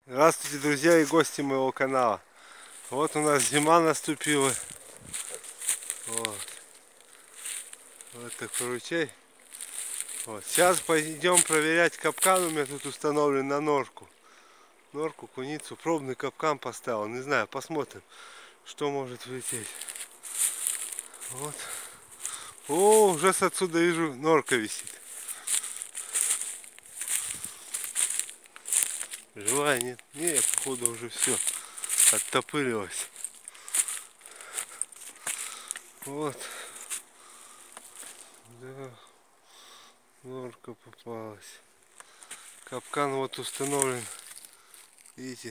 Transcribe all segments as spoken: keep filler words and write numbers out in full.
Здравствуйте, друзья и гости моего канала. Вот у нас зима наступила. Вот, вот такой ручей. Вот. Сейчас пойдем проверять капкан. У меня тут установлен на норку. Норку, куницу. Пробный капкан поставил. Не знаю, посмотрим, что может влететь. Вот. О, уже с отсюда вижу, норка висит. Живая нет? Нет, походу уже все оттопырилось. Вот. Да. Норка попалась. Капкан вот установлен. Видите?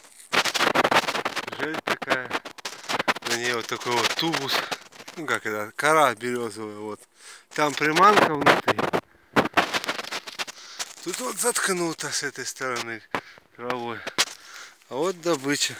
Жель такая. На ней вот такой вот тубус. Ну как это? Кора березовая. Вот. Там приманка внутри. Тут вот заткнуто с этой стороны травой. А вот добыча.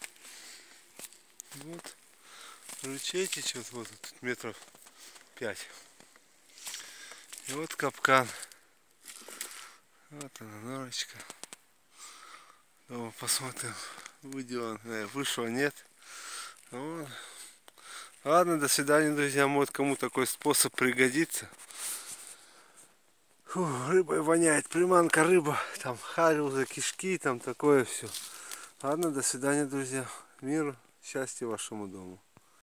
Вот. Ручей течет. Вот тут метров пять. И вот капкан. Вот она, норочка. Дома посмотрим. Выйдет, вышел, нет. Вот. Ладно, до свидания, друзья. Может, кому такой способ пригодится. Фу, рыбой воняет. Приманка, рыба. Там хариуза, кишки, там такое все. Ладно, до свидания, друзья. Миру, счастья вашему дому.